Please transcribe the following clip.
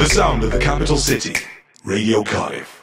The sound of the capital city. Radio Cardiff.